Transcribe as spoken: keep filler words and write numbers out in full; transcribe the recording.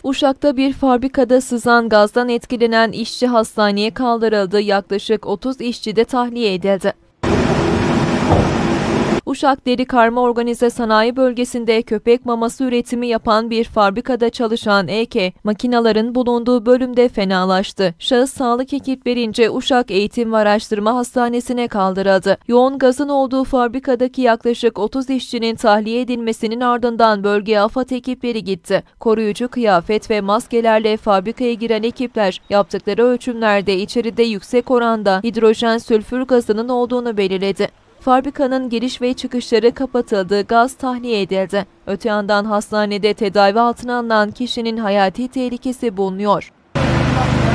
Uşak'ta bir fabrikada sızan gazdan etkilenen işçi hastaneye kaldırıldı. Yaklaşık otuz işçi de tahliye edildi. Uşak Deri Karma Organize Sanayi Bölgesi'nde köpek maması üretimi yapan bir fabrikada çalışan E K, makinaların bulunduğu bölümde fenalaştı. Şahıs sağlık ekiplerince Uşak Eğitim ve Araştırma Hastanesi'ne kaldırıldı. Yoğun gazın olduğu fabrikadaki yaklaşık otuz işçinin tahliye edilmesinin ardından bölgeye AFAD ekipleri gitti. Koruyucu kıyafet ve maskelerle fabrikaya giren ekipler yaptıkları ölçümlerde içeride yüksek oranda hidrojen sülfür gazının olduğunu belirledi. Fabrikanın giriş ve çıkışları kapatıldı, gaz tahliye edildi. Öte yandan hastanede tedavi altına alınan kişinin hayati tehlikesi bulunuyor.